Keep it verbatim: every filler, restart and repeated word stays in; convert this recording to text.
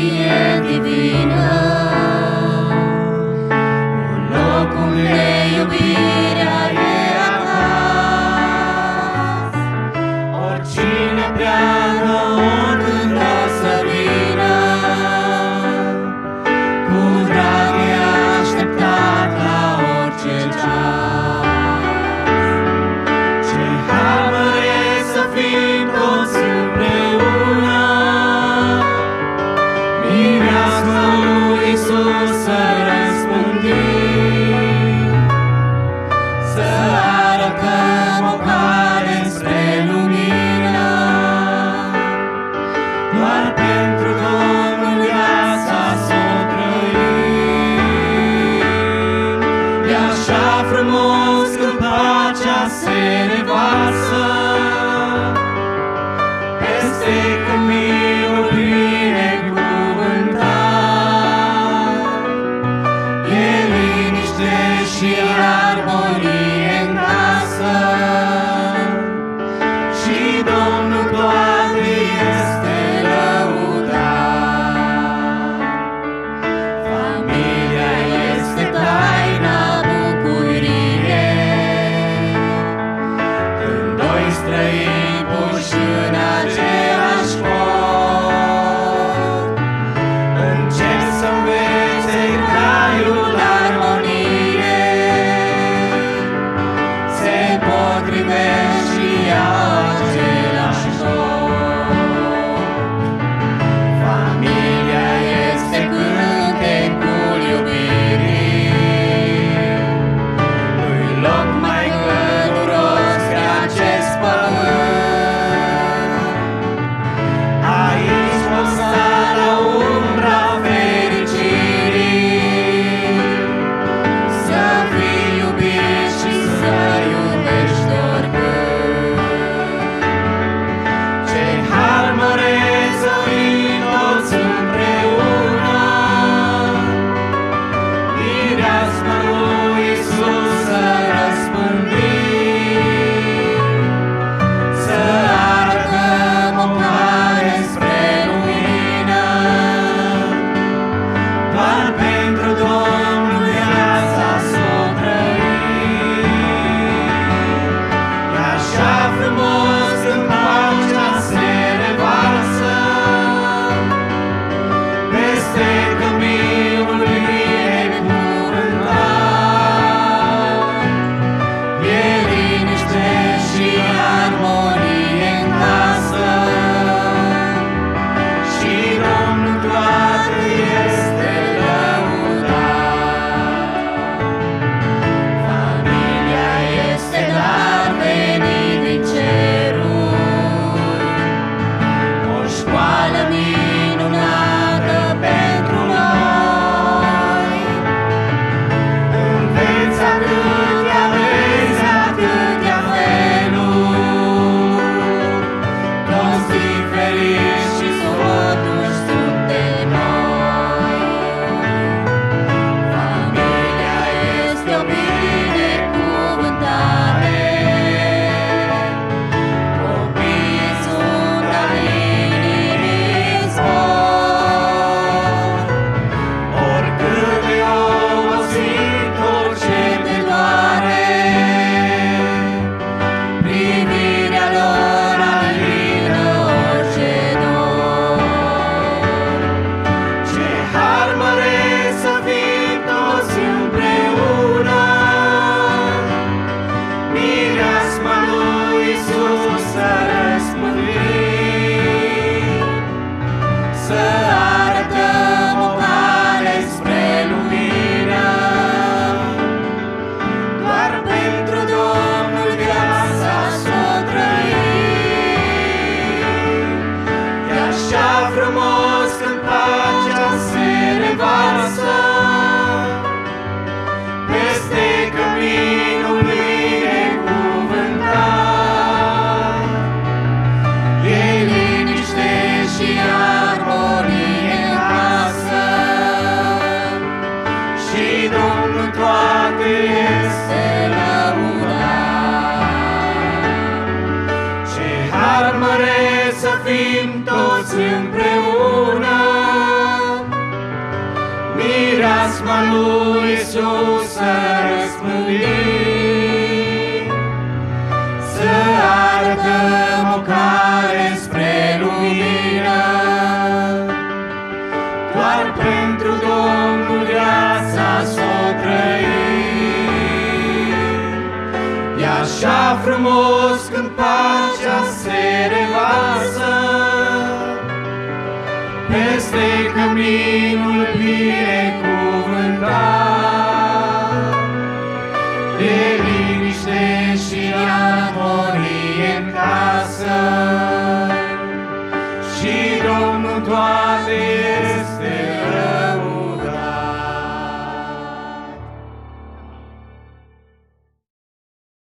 armonie divină, un loc unde iubirea e acasă. Oricine pleacă, oricând o să vină, cu drag e așteptat la orice ceas. Ce har mare să fim toți împreună, mireasma lui Iisus să răspândim, să arătăm o cale spre lumină. Doar pentru Domnul viața s-o trăim. E așa frumos când pacea se revarsă peste căminul binecuvântat. E liniște și armonie în casă, și Domnul toate este lăudat. Familia este taina bucuriei, când doi străini puși în aceeași cor încep să învețe graiul armoniei, se potrivesc și au același joc. Familia este cântecul iubirii, nu-i loc mai călduros pe acest pământ. Aici vom sta la umbra fericirii, să fii iubit și să iubești oricând. Ce har măreț să fim toți împreună, mireasma lui Iisus să răspândim, să arătăm o cale spre lumină. Doar pentru Domnul viața s-o trăim. E așa frumos când pacea se revarsă peste căminul binecuvântat. E liniște și armonie în casă, și Domnul toate este lăudat. Familia este dar venit din ceruri, o școală minunată pentru noi. Înveți atâtea vezi, atâtea feluri, toți diferiți și totuși suntem noi. Familia este o binecuvântare, copiii sunt al inimii zbor. Oricât de obosit, orice te doare, privirea lor alină orice dor. Ce har măreț să fim toți împreună, mireasma lui Iisus să răspândim, să arătăm o cale spre lumină. Doar pentru Domnul viața s-o trăim. E așa frumos când pacea se revarsă peste căminul binecuvântat. E liniște și armonie în casă, și Domnul toate este lăudat. Ce har mare să fim toți împreună, lui Iisus să răspândim, să arătăm o cale spre lumină. Doar pentru Domnul viața s-o trăim. E așa frumos când pacea se revarsă peste căminul binecuvântat, de liniște și armonie în casă, și Domnul toate